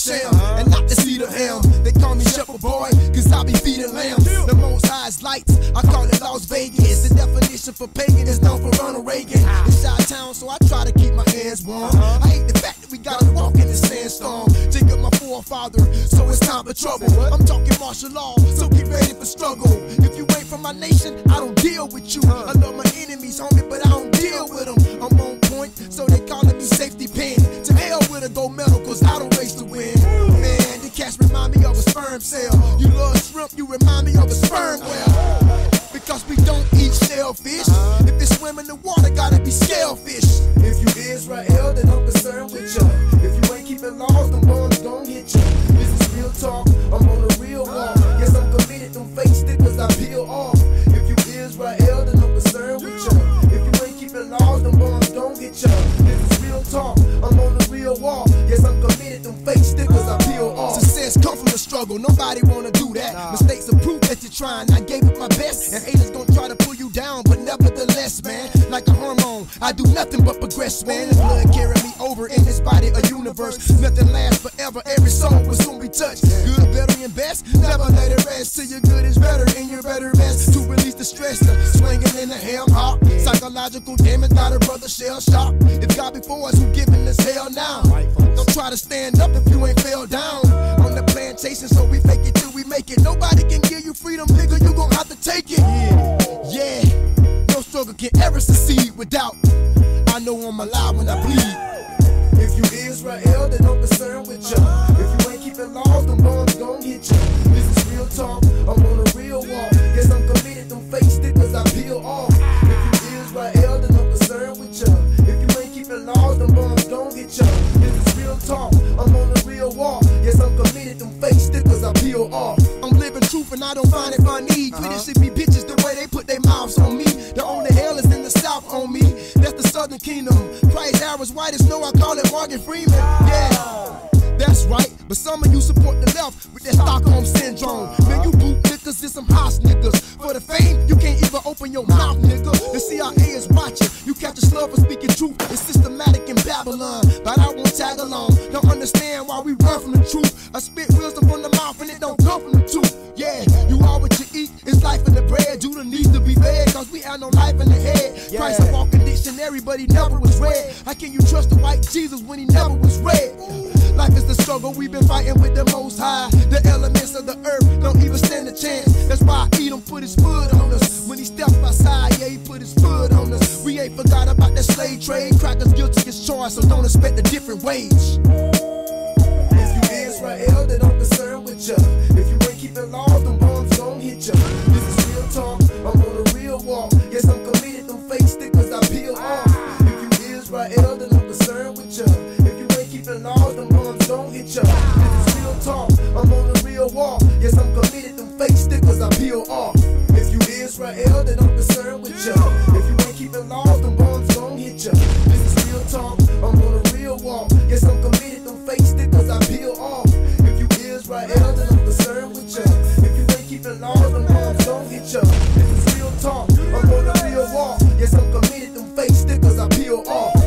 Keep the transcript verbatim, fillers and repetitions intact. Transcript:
sham, and not to see the ham. They call me shepherd boy, cause I be feeding lambs. The most highest lights, I call it Las Vegas. The definition for pagan is known for Ronald Reagan. It's Chi-Town, so I try to keep my hands warm. I hate the fact that we gotta walk in the sandstorm. Take up my forefather, so it's time for trouble. I'm talking martial law, so get ready for struggle. If you ain't from my nation, I don't deal with you. I love my enemies, homie, but I don't deal with them. I'm on point, so they calling me safety pin. To hell with a gold medal, cause I don't race to win. Man, the cats remind me of a sperm cell. You love shrimp, you remind me of a sperm well. Because we don't eat shellfish. If it's swim in the water, gotta be scalefish. If you Israel, then I'm concerned with ya. If you ain't keeping laws, them bombs gon' hit ya. This is real talk, I'm on a real walk. Yes, I'm committed, them fake stickers I peel off. If you Israel, then I'm concerned with ya. If you ain't keeping laws, them bombs gon' hit ya. This is real talk, I'm on a real walk. Yes, I'm committed, them fake stickers I peel off. Success come from the struggle, nobody wanna do that. Mistakes are proof that you're trying, I gave it my best. And haters gon' try to pull you down, but nevertheless, man, like a hormone, I do nothing but progress, man. This blood carry me over in this body, a universe. Nothing lasts forever, every soul will soon be touched. Good, better, and best, never let it rest. Till your good is better, and your better best. To release the stress, the swinging in the ham hop. Psychological damage, got a brother shell shock. If God before us, who giving us hell now? Don't try to stand up if you ain't fell down. On the plantation, so we fake it till we make it. Nobody can give you freedom, nigga, you gon' have to take it. Yeah, no struggle can ever succeed without. I know I'm alive when I bleed. If you Israel, then I'm concerned with ya. If you ain't keeping laws, them bombs gon' hit ya. This is real talk, I'm on a real walk. Yes, I'm committed, them fake stickers I peel off. If you Israel, then I'm concerned with ya. If you ain't keeping laws, them bombs gon' hit ya. This is real talk, I'm on a real walk. Yes, I'm committed, them fake stickers I peel off. I'm living truth and I don't find it funny. Uh-huh. Twitty should be bitches the way they put their mouths on me. The only hell is in the south on me. That's the southern kingdom. Christ hair is white as snow, I call it Morgan Freeman. Yeah, that's right. But some of you support the left with that Stockholm syndrome. Man, you boot niggas and some house niggas. For the fame, you can't even open your mouth, nigga. The C I A is watching. You catch a slur for speaking truth. It's systematic in Babylon, but I won't tag along. Don't understand why we run from the truth. I spit wisdom from the mouth and it don't come from the tooth. Yeah, you are what you eat. It's life in the bread. Judah needs to be fed, cause we have no life in the head. Yeah. Christ a walking dictionary, but he never was read. How can you trust the white Jesus when he never was read? Life is the struggle, we've been fighting with the most high. The elements of the earth don't even stand a chance. That's why Edom put his foot on us. When he stepped outside, yeah, he put his foot on us. We ain't forgot about that slave trade. Crackers guilty as charged, so don't expect a different wage. If you Israel, then I'm concerned with ya. If you ain't keeping laws, them bombs gon' hit ya. This is real talk, I'm on a real walk. Yes, I'm committed, them fake stickers I peel off. If you Israel, then I'm concerned with ya. If you ain't keeping laws, them bombs gon' hit ya. This is real talk, I'm on a real walk. Yes, I'm committed, them fake stickers I peel off. If you Israel, then I'm concerned with ya. If you ain't keeping laws, them bombs gon' hit ya. This is real talk, I'm on a real walk. Yes, I'm committed, them fake stickers I peel off. If you Israel, then I'm concerned with ya. If you ain't keeping laws, them bombs gon' hit ya. This is real talk, I'm on a real walk. Yes, I'm committed, them fake stickers I peel off.